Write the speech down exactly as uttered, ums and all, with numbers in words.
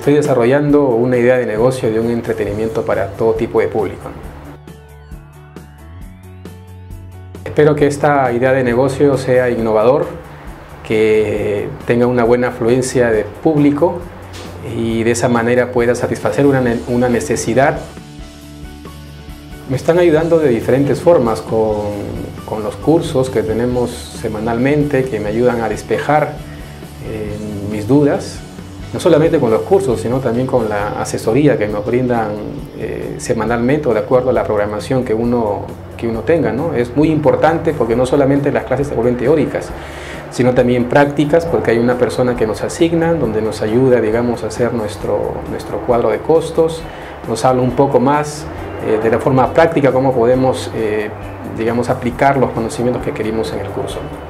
estoy desarrollando una idea de negocio de un entretenimiento para todo tipo de público, ¿no? Espero que esta idea de negocio sea innovador, que tenga una buena afluencia de público y de esa manera pueda satisfacer una, una necesidad. Me están ayudando de diferentes formas con, con los cursos que tenemos semanalmente, que me ayudan a despejar eh, mis dudas, no solamente con los cursos, sino también con la asesoría que nos brindan eh, semanalmente o de acuerdo a la programación que uno, que uno tenga, ¿no? Es muy importante porque no solamente las clases se vuelven teóricas, sino también prácticas, porque hay una persona que nos asigna, donde nos ayuda, digamos, a hacer nuestro, nuestro cuadro de costos, nos habla un poco más eh, de la forma práctica, cómo podemos, eh, digamos, aplicar los conocimientos que queremos en el curso.